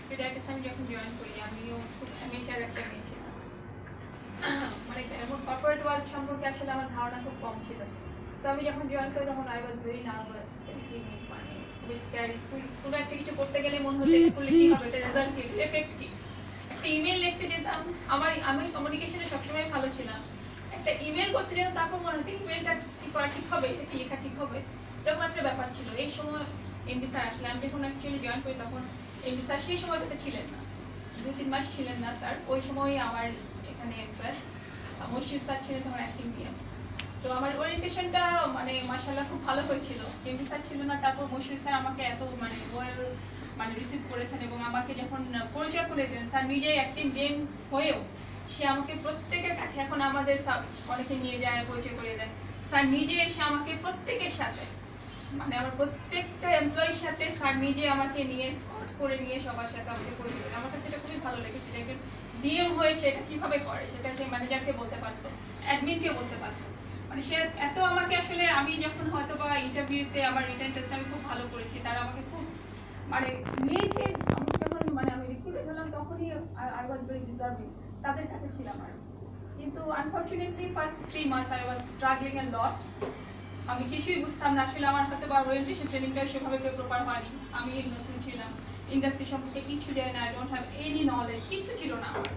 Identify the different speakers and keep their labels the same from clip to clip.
Speaker 1: এক্সপেডিটার্স আমি যখন জয়েন করি আমিও খুব অ্যামেচার একটা মেয়ে ছিলাম, মানে এমন কর্পোরেট ওয়ার্ল্ড সম্পর্কে আসলে আমার ধারণা খুব কম ছিল। তো আমি যখন জয়েন করি তখন আই ওয়াজ ভেরি নার্ভাস, মানে কোনো একটা কিছু করতে গেলে মনে হচ্ছে এটা করলে কি হবে, এটা রেজাল্ট কি, এফেক্ট কি। একটা ইমেল লিখতে যেতাম, আমি কমিউনিকেশনে সবসময় ভালো ছিলাম, একটা ইমেল করতে যেতাম তারপর মনে হতো ইমেলটা কি করা ঠিক হবে, এটা কি লেখা ঠিক হবে, এরকম একটা ব্যাপার ছিল। এই সময় এমডি স্যার আসলে আমি যখন অ্যাকচুয়ালি জয়েন করি তখন এমডি স্যার সেই সময়টাতে ছিলেন না, 2-3 মাস ছিলেন না স্যার। ওই সময় আমার এখানে ইন্টারেস্ট মশির স্যার ছিলেন আমার অ্যাক্টিং পিএম। তো আমার ওরিয়েন্টেশনটা মানে মাশাআল্লাহ খুব ভালো হয়েছিল। এমডি স্যার ছিল না, তারপর মশির স্যার আমাকে এত মানে ওয়েল মানে রিসিভ করেছেন এবং আমাকে যখন পরিচয় করে দেন স্যার নিজেই অ্যাক্টিং গেম হয়েও সে আমাকে প্রত্যেকের কাছে, এখন আমাদের অনেকে নিয়ে যায় পরিচয় করে দেন, স্যার নিজে এসে আমাকে প্রত্যেকের সাথে, মানে আমার প্রত্যেকটা এমপ্লয়ির সাথে স্যার নিজে আমাকে নিয়ে স্কট করে নিয়ে সবার সাথে আমাকে পরিচয় দেন। আমার কাছে এটা খুবই ভালো লেগেছে, একজন ডিএম হয়ে সে এটা কীভাবে করে সেটা সে ম্যানেজারকে বলতে পারতো, অ্যাডমিনকে বলতে পারতো। মানে সে এত আমাকে আসলে, আমি যখন হয়তো বা ইন্টারভিউতে আমার রিটার্ন টেস্ট আমি খুব ভালো করেছি, তারা আমাকে খুব মানে নিয়েছে। আমি যখন মানে আমি রিক্রুটেড হলাম তখনই আই ওয়াজ ভেরি ডিজার্ভিং, তাদের কাছে ছিলাম আর। কিন্তু আনফর্চুনেটলি ফার্স্ট 3 মাস I was struggling a lot. আমি কিছুই বুঝতাম না আসলে, আমার হয়তো বা ওরিয়েন্টেশন ট্রেনিংটা সেভাবে কেউ প্রপার হয়নি, আমি নতুন ছিলাম, ইন্ডাস্ট্রি সম্পর্কে কিছু জানি না, I don't have any knowledge, কিছু ছিল না আমার।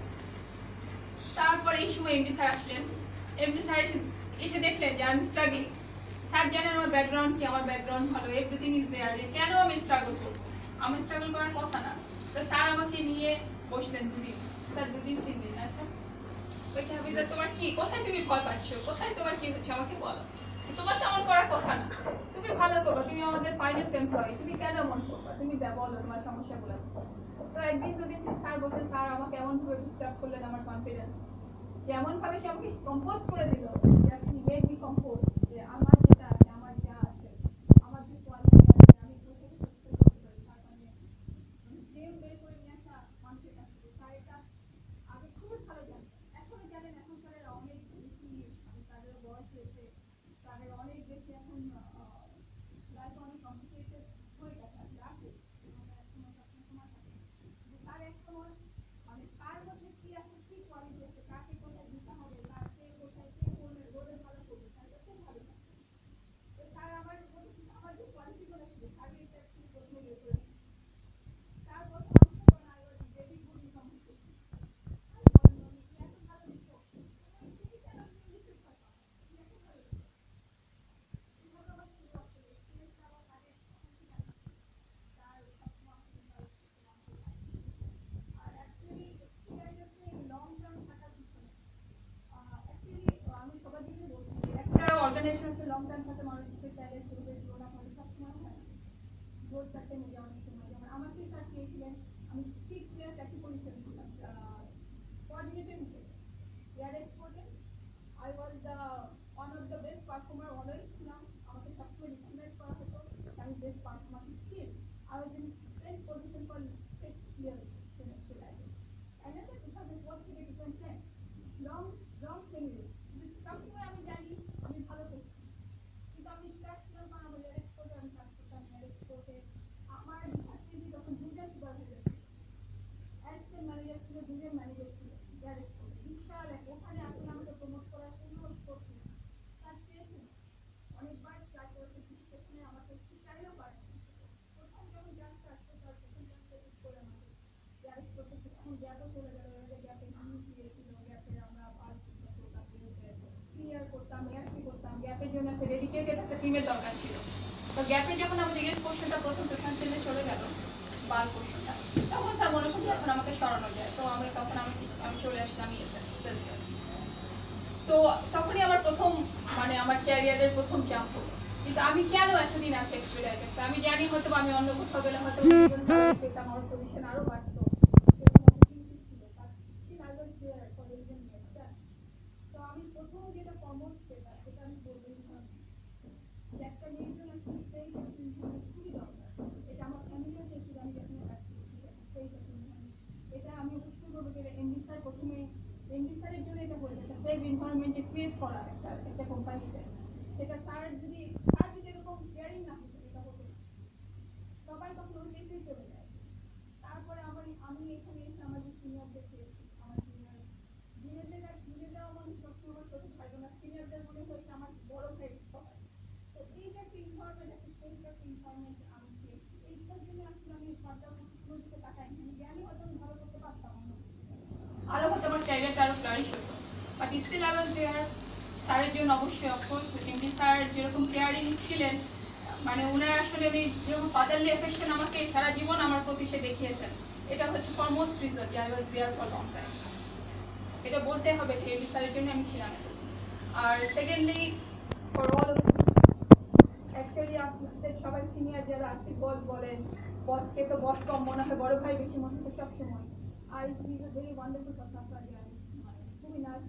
Speaker 1: তারপর এই সময় এমডি স্যার আসলেন, এমডি স্যার এসে দেখলেন যে আমি স্ট্রাগলিং। স্যার জানেন আমার ব্যাকগ্রাউন্ড কি, আমার ব্যাকগ্রাউন্ড ভালো, এভরিথিং ইজ দেয়ার, যে কেন আমি স্ট্রাগল করবো, আমি স্ট্রাগল করার কথা না। তো স্যার আমাকে নিয়ে বসলেন 2 দিন, স্যার 2 দিন 3 দিন না স্যার, ওই হাফিজা তোমার কি, কোথায় তুমি ভয় পাচ্ছ, কোথায় তোমার কি হচ্ছে আমাকে বলো, তোমার তো আমার করার কথা না, তুমি ভালো করো, তুমি আমাদের ফাইন্যান্স এমপ্লয়ি, তুমি কেন মন করবা, তুমি বলো তোমার সমস্যাগুলো। তো একদিন 2 দিন স্যার বলছেন, স্যার আমাকে এমন ভাবে ডিস্টার্ব করলেন আমার কনফিডেন্স, যেমন ভাবে সে আমাকে কম্পোজ করে দিল, আপনি মেড মি কম্পোজ, যে আমার যেটা আছে, আমার যা আছে, আমার যে কোয়ালিটি আছে, আমি কোথায় করতে পারি, তার মানে গেম বের করে নিয়ে আসা মানুষের কাছে, স্যার এটা আগে খুব ভালো জানেন, এখনো জানেন, এখন স্যারের অনেক বেশি, আমি তাদের বয়স হয়েছে, তাদের অনেক বেশি এখন লাইফ অনেক কমপ্লিকেটেড হয়ে গেছে, আসলে আছে সময় থাকে, তার এক সময় মানে তার মধ্যে কি আছে, কি কোয়ালিটি আছে, কাকে কোথায় দিতে হবে, তার কে কোথায় কে করলে রোলে ভালো করবে, তার খুব ভালো থাকে। তো স্যার আমার আমার যে কোয়ালিটিগুলো ছিল স্যার এটা একটু প্রথমে ইয়ে করে তারপর মানুষের পর I was very good in communication. আমি বলেন আমি এত ভালো লিখো, তুমি কেন ইংলিশে ভয় পাও, তুমি এত ভালো লিখো, এইভাবে আমার শুরু আসলে এক্সপিরিয়েন্সটা আমার আগে তখন ঠিক আছে, তার সবসময় আমাকে আর অ্যাকচুয়ালি এক্সপিরিয়েন্সে লং টার্ম থাকার পিছনে অ্যাকচুয়ালি আমি সবার দিকে বলছি, একটা অর্গানাইজেশনে লং টার্ম থাকতে মানুষকে চাইলে শুরুতে তুলনা করে সবসময় হয় না, রোজ থাকতে নিয়ে অনেক সময়, যেমন আমাকে স্যার চেয়েছিলেন, আমি 6 ইয়ার্স একই পজিশন ছিলাম, কোঅর্ডিনেটর হিসেবে এয়ার এক্সপোর্টে। I was the one of the best performer, always ছিলাম, আমাকে সবসময় রিকগনাইজ করা হতো, আমি best performer skill, I was in same position for 6 years semester, and then because it was to be different thing, long tenure, সবসময় আমি জানি আমি ভালো করছি, কিন্তু আমি স্টার্ট ছিলাম কারণ আমার এয়ার এক্সপোর্টে আমি কাজ করতাম, এয়ার এক্সপোর্টে আমার ডিপার্টমেন্টে যখন 2জন সুপারভাইজার ছিল, অ্যাসিস্ট্যান্ট ম্যানেজার ছিল, 2জন ম্যানেজার ছিল এয়ার এক্সপোর্টে, বিশাল ওখানে আসলে আমাকে প্রমোট করার কোনো স্কোপ ছিল না, তার পেয়েছেন অনেকবার ট্রাই করেছে, কিন্তু সেখানে আমাকে একটু চাইলেও পারেন। প্রথম যখন চান্সটা আসছে তার প্রথম চান্সটা ঠিক করে আমাকে এয়ার এক্সপোর্টে, এখন গ্যাপও চলে গেল, গ্যাপে দিয়েছিল, গ্যাপে আমরা পাস করতাম, ক্লিয়ার করতাম, এয়ারসি করতাম, গ্যাপের জন্য একটা ডেডিকেটেড একটা টিমের দরকার ছিল। তো গ্যাপে যখন আমাদের ইয়েস পোর্শনটা প্রথম পেশেন্ট ছেলে চলে গেল, বাল পোর্শনটা, তখন স্যার মনে করলো এখন আমাকে সরানো যায়, তো তখন আমি চলে আসলাম সেলসে। তো তখনই আমার প্রথম মানে আমার ক্যারিয়ারের প্রথম জাম্প হলো। কিন্তু আমি কেন এতদিন আছি এক্সপেডিটার্সে, আমি জানি হয়তো আমি অন্য কোথাও গেলে হয়তো পেতাম, আমার পজিশন আরো বাড়তো, তো আমি প্রথম যেটা কমন সেটা আমি বলবো যে একটা মেয়ের জন্য সেই খুবই দরকার, এটা আমার ফ্যামিলিও চেয়েছিল, আমি যখন কাজ করছি সেই এটা আমি অবশ্যই বলবো যে এমডি স্যার প্রথমে এমডি স্যারের জন্য এটা বলছে একটা সেফ এনভায়রনমেন্টে ক্রিয়েট করা একটা কোম্পানিতে, সেটা স্যার যদি এরকম কেয়ারিং না হতো, এটা হতো সবাই তখন ওই দেশেই চলে যায়। তারপরে মনে হয়েছে আমার বড় ভাই সবাই। তো এই যে একটা ইনভারমেন্ট, একটা সেফ একটা ইনভারমেন্ট আমি পেয়েছি, এইটার জন্য আসলে আমি ফার্দার কোনো দিকে তাকাইনি। আমি জানি হয়তো আমি ভালো করতে পারতাম, আরো হয়তো আমার ক্যারিয়ারটা আরো ফ্লারিশ হতো, but still I was there. স্যারের জন্য অবশ্যই অফকোর্স এমডি স্যার যেরকম কেয়ারিং ছিলেন, মানে উনার আসলে উনি যেরকম ফাদারলি এফেকশন আমাকে সারা জীবন আমার প্রতি সে দেখিয়েছেন, এটা হচ্ছে ফরমোস্ট রিজন যে I was there for long time. এটা বলতে হবে যে এমডি স্যারের জন্য আমি ছিলাম। আর সেকেন্ডলি ফর অল অ্যাকচুয়ালি আপনাদের সবাই সিনিয়র যারা আর্থিক বস বলেন, বসকে তো বস কম মনে হয়, বড় ভাই বেশি মনে হয় সবসময়। আর it is a very wonderful কথা আপনার, খুবই নাইস।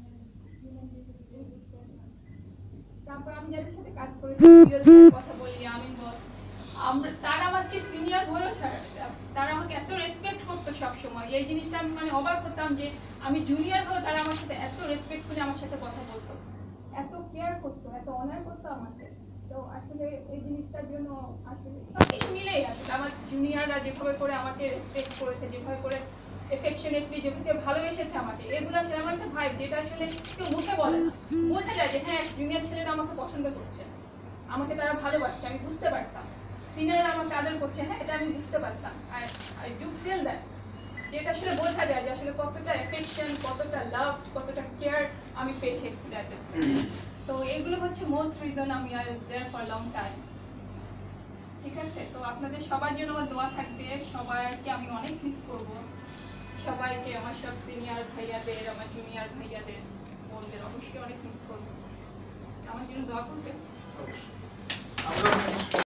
Speaker 1: তারপর আমি যাদের সাথে কাজ করেছি, কথা বলি, আমি বস, তারা আমার যে সিনিয়র হয়েও স্যার, তারা আমাকে এত রেসপেক্ট করতো সবসময়। এই জিনিসটা আমি মানে অবাক হতাম যে আমি জুনিয়র হয়েও তারা আমার সাথে এত রেসপেক্টফুলি আমার সাথে কথা বলতো, এত কেয়ার করতো, এত অনার করতো আমাকে। তো আসলে এই জিনিসটার জন্য আসলে সবকিছু মিলেই আসলে আমার জুনিয়ররা যেভাবে করে আমাকে রেসপেক্ট করেছে, যেভাবে করে এফেকশনেটলি যেভাবে ভালোবেসেছে আমাকে, এগুলো আসলে আমার একটা ভাইব যেটা আসলে কেউ মুখে বলে না। বোঝা যায় যে হ্যাঁ জুনিয়র ছেলেরা আমাকে পছন্দ করছে, আমাকে তারা ভালোবাসছে, আমি বুঝতে পারতাম। সিনিয়ররা আমাকে আদর করছে, হ্যাঁ এটা আমি বুঝতে পারতাম। আই ডু ফিল দ্যাট, যেটা আসলে বোঝা যায় যে আসলে কতটা এফেকশন, কতটা লাভ, কতটা কেয়ার আমি পেয়েছি এক্সপিডিটরস থেকে। তো এগুলো হচ্ছে মোস্ট রিজন আমি I was there for long time. ঠিক আছে, তো আপনাদের সবার জন্য আমার দোয়া থাকবে, সবাইকে আমি অনেক মিস করব, সবাইকে, আমার সব সিনিয়র ভাইয়াদের, আমার জুনিয়র ভাইয়াদের, বোনদের অবশ্যই অনেক মিস করবো। আমার জন্য দোয়া করবে।